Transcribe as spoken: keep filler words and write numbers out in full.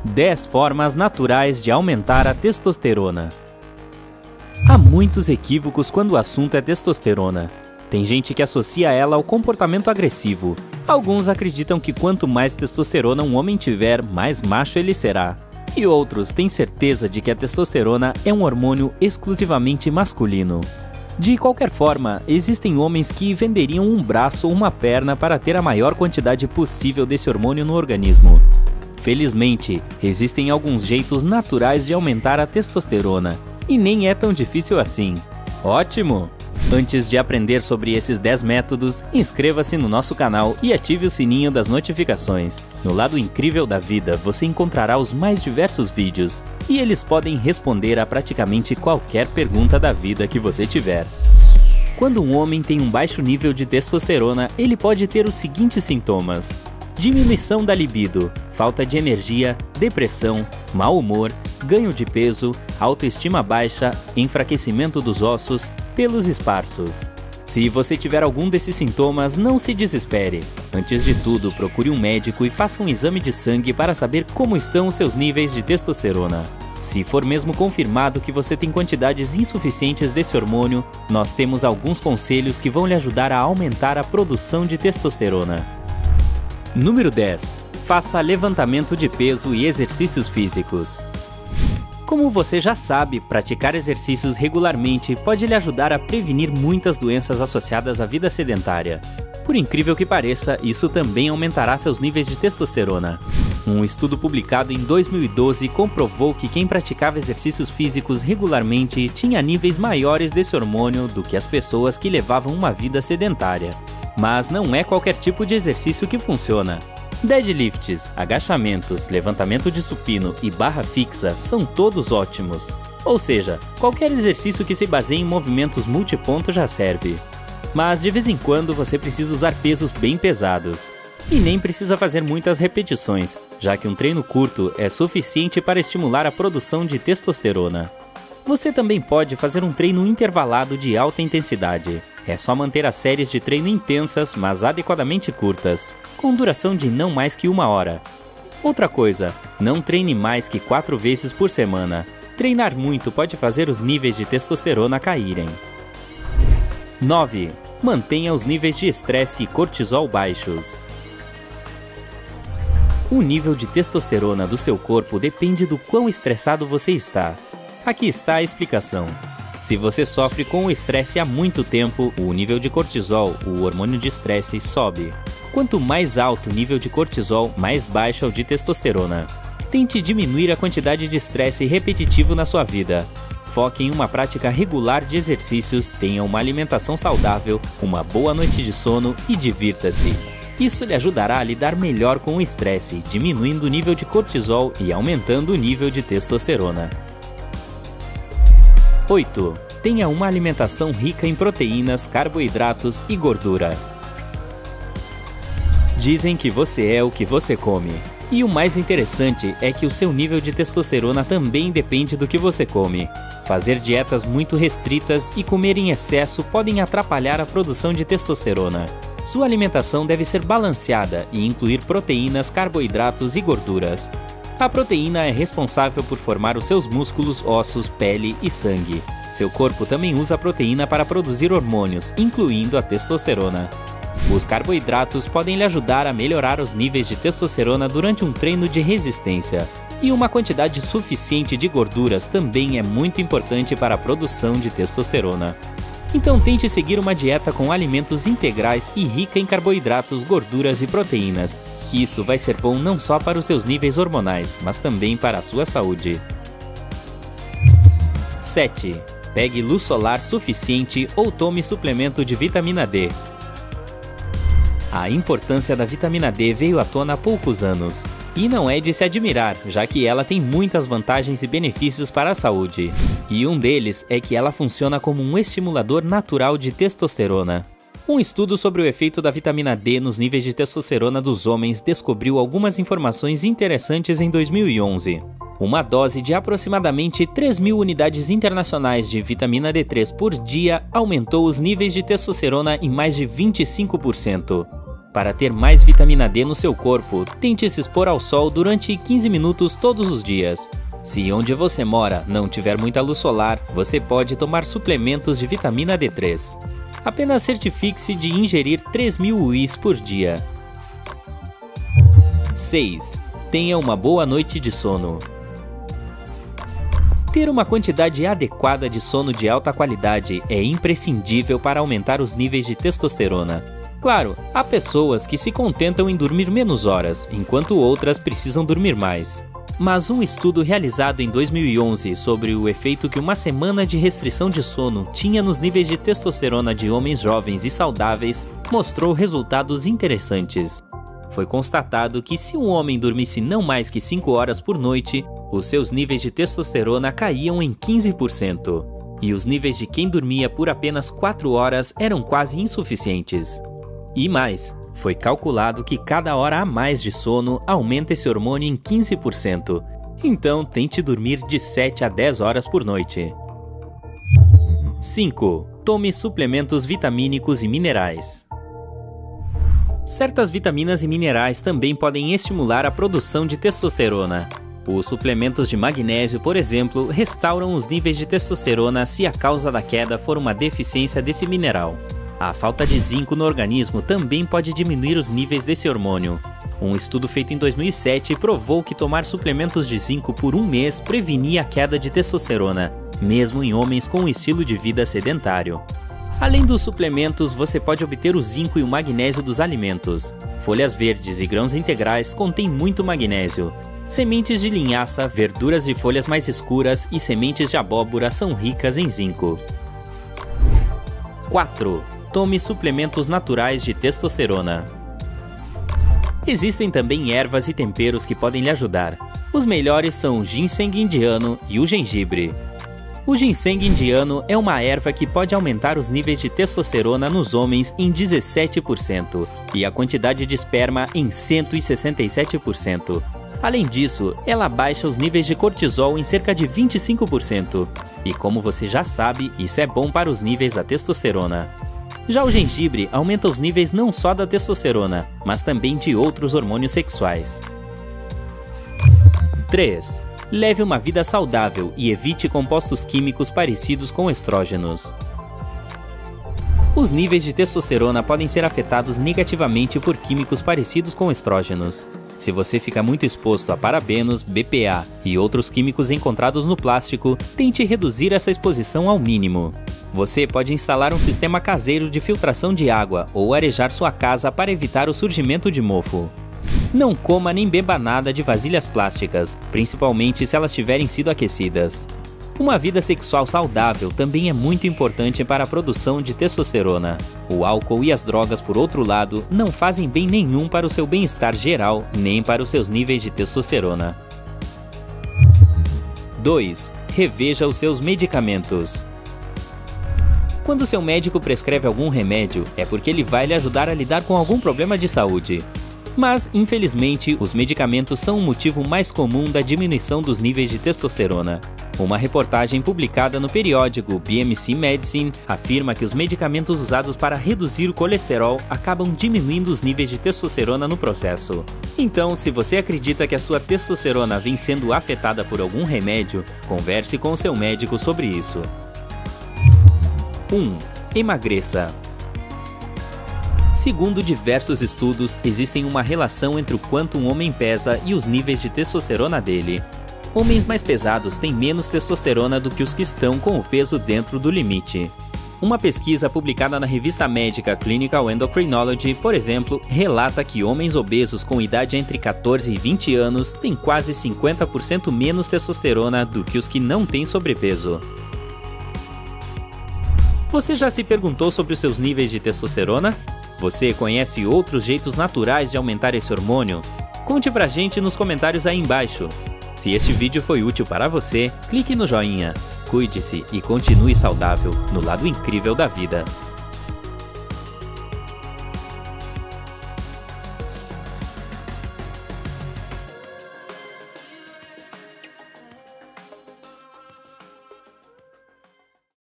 dez formas naturais de aumentar a testosterona. Há muitos equívocos quando o assunto é testosterona. Tem gente que associa ela ao comportamento agressivo. Alguns acreditam que quanto mais testosterona um homem tiver, mais macho ele será. E outros têm certeza de que a testosterona é um hormônio exclusivamente masculino. De qualquer forma, existem homens que venderiam um braço ou uma perna para ter a maior quantidade possível desse hormônio no organismo. Felizmente, existem alguns jeitos naturais de aumentar a testosterona, e nem é tão difícil assim. Ótimo! Antes de aprender sobre esses dez métodos, inscreva-se no nosso canal e ative o sininho das notificações. No lado incrível da vida, você encontrará os mais diversos vídeos, e eles podem responder a praticamente qualquer pergunta da vida que você tiver. Quando um homem tem um baixo nível de testosterona, ele pode ter os seguintes sintomas: diminuição da libido, falta de energia, depressão, mau humor, ganho de peso, autoestima baixa, enfraquecimento dos ossos, pelos esparsos. Se você tiver algum desses sintomas, não se desespere. Antes de tudo, procure um médico e faça um exame de sangue para saber como estão os seus níveis de testosterona. Se for mesmo confirmado que você tem quantidades insuficientes desse hormônio, nós temos alguns conselhos que vão lhe ajudar a aumentar a produção de testosterona. Número dez. Faça levantamento de peso e exercícios físicos. Como você já sabe, praticar exercícios regularmente pode lhe ajudar a prevenir muitas doenças associadas à vida sedentária. Por incrível que pareça, isso também aumentará seus níveis de testosterona. Um estudo publicado em dois mil e doze comprovou que quem praticava exercícios físicos regularmente tinha níveis maiores desse hormônio do que as pessoas que levavam uma vida sedentária. Mas não é qualquer tipo de exercício que funciona. Deadlifts, agachamentos, levantamento de supino e barra fixa são todos ótimos. Ou seja, qualquer exercício que se baseie em movimentos multiponto já serve. Mas de vez em quando você precisa usar pesos bem pesados. E nem precisa fazer muitas repetições, já que um treino curto é suficiente para estimular a produção de testosterona. Você também pode fazer um treino intervalado de alta intensidade. É só manter as séries de treino intensas, mas adequadamente curtas, com duração de não mais que uma hora. Outra coisa, não treine mais que quatro vezes por semana. Treinar muito pode fazer os níveis de testosterona caírem. nove. Mantenha os níveis de estresse e cortisol baixos. O nível de testosterona do seu corpo depende do quão estressado você está. Aqui está a explicação. Se você sofre com o estresse há muito tempo, o nível de cortisol, o hormônio de estresse, sobe. Quanto mais alto o nível de cortisol, mais baixo é o de testosterona. Tente diminuir a quantidade de estresse repetitivo na sua vida. Foque em uma prática regular de exercícios, tenha uma alimentação saudável, uma boa noite de sono e divirta-se. Isso lhe ajudará a lidar melhor com o estresse, diminuindo o nível de cortisol e aumentando o nível de testosterona. oito. Tenha uma alimentação rica em proteínas, carboidratos e gordura. Dizem que você é o que você come. E o mais interessante é que o seu nível de testosterona também depende do que você come. Fazer dietas muito restritas e comer em excesso podem atrapalhar a produção de testosterona. Sua alimentação deve ser balanceada e incluir proteínas, carboidratos e gorduras. A proteína é responsável por formar os seus músculos, ossos, pele e sangue. Seu corpo também usa a proteína para produzir hormônios, incluindo a testosterona. Os carboidratos podem lhe ajudar a melhorar os níveis de testosterona durante um treino de resistência. E uma quantidade suficiente de gorduras também é muito importante para a produção de testosterona. Então tente seguir uma dieta com alimentos integrais e rica em carboidratos, gorduras e proteínas. Isso vai ser bom não só para os seus níveis hormonais, mas também para a sua saúde. sete. Pegue luz solar suficiente ou tome suplemento de vitamina D. A importância da vitamina D veio à tona há poucos anos. E não é de se admirar, já que ela tem muitas vantagens e benefícios para a saúde. E um deles é que ela funciona como um estimulador natural de testosterona. Um estudo sobre o efeito da vitamina D nos níveis de testosterona dos homens descobriu algumas informações interessantes em dois mil e onze. Uma dose de aproximadamente três mil unidades internacionais de vitamina D três por dia aumentou os níveis de testosterona em mais de vinte e cinco por cento. Para ter mais vitamina D no seu corpo, tente se expor ao sol durante quinze minutos todos os dias. Se onde você mora não tiver muita luz solar, você pode tomar suplementos de vitamina D três. Apenas certifique-se de ingerir três mil U Is por dia. seis. Tenha uma boa noite de sono. Ter uma quantidade adequada de sono de alta qualidade é imprescindível para aumentar os níveis de testosterona. Claro, há pessoas que se contentam em dormir menos horas, enquanto outras precisam dormir mais. Mas um estudo realizado em dois mil e onze sobre o efeito que uma semana de restrição de sono tinha nos níveis de testosterona de homens jovens e saudáveis mostrou resultados interessantes. Foi constatado que se um homem dormisse não mais que cinco horas por noite, os seus níveis de testosterona caíam em quinze por cento. E os níveis de quem dormia por apenas quatro horas eram quase insuficientes. E mais, foi calculado que cada hora a mais de sono aumenta esse hormônio em quinze por cento. Então tente dormir de sete a dez horas por noite. cinco. Tome suplementos vitamínicos e minerais. Certas vitaminas e minerais também podem estimular a produção de testosterona. Os suplementos de magnésio, por exemplo, restauram os níveis de testosterona se a causa da queda for uma deficiência desse mineral. A falta de zinco no organismo também pode diminuir os níveis desse hormônio. Um estudo feito em dois mil e sete provou que tomar suplementos de zinco por um mês prevenia a queda de testosterona, mesmo em homens com um estilo de vida sedentário. Além dos suplementos, você pode obter o zinco e o magnésio dos alimentos. Folhas verdes e grãos integrais contêm muito magnésio. Sementes de linhaça, verduras de folhas mais escuras e sementes de abóbora são ricas em zinco. quatro. Tome suplementos naturais de testosterona. Existem também ervas e temperos que podem lhe ajudar. Os melhores são o ginseng indiano e o gengibre. O ginseng indiano é uma erva que pode aumentar os níveis de testosterona nos homens em dezessete por cento e a quantidade de esperma em cento e sessenta e sete por cento. Além disso, ela baixa os níveis de cortisol em cerca de vinte e cinco por cento. E como você já sabe, isso é bom para os níveis da testosterona. Já o gengibre aumenta os níveis não só da testosterona, mas também de outros hormônios sexuais. três. Leve uma vida saudável e evite compostos químicos parecidos com estrógenos. Os níveis de testosterona podem ser afetados negativamente por químicos parecidos com estrógenos. Se você fica muito exposto a parabenos, B P A e outros químicos encontrados no plástico, tente reduzir essa exposição ao mínimo. Você pode instalar um sistema caseiro de filtração de água ou arejar sua casa para evitar o surgimento de mofo. Não coma nem beba nada de vasilhas plásticas, principalmente se elas tiverem sido aquecidas. Uma vida sexual saudável também é muito importante para a produção de testosterona. O álcool e as drogas, por outro lado, não fazem bem nenhum para o seu bem-estar geral, nem para os seus níveis de testosterona. dois. Reveja os seus medicamentos. Quando seu médico prescreve algum remédio, é porque ele vai lhe ajudar a lidar com algum problema de saúde. Mas, infelizmente, os medicamentos são o motivo mais comum da diminuição dos níveis de testosterona. Uma reportagem publicada no periódico B M C Medicine afirma que os medicamentos usados para reduzir o colesterol acabam diminuindo os níveis de testosterona no processo. Então, se você acredita que a sua testosterona vem sendo afetada por algum remédio, converse com o seu médico sobre isso. um. Emagreça. Segundo diversos estudos, existe uma relação entre o quanto um homem pesa e os níveis de testosterona dele. Homens mais pesados têm menos testosterona do que os que estão com o peso dentro do limite. Uma pesquisa publicada na revista médica Clinical Endocrinology, por exemplo, relata que homens obesos com idade entre quatorze e vinte anos têm quase cinquenta por cento menos testosterona do que os que não têm sobrepeso. Você já se perguntou sobre os seus níveis de testosterona? Você conhece outros jeitos naturais de aumentar esse hormônio? Conte pra gente nos comentários aí embaixo. Se este vídeo foi útil para você, clique no joinha. Cuide-se e continue saudável no lado incrível da vida.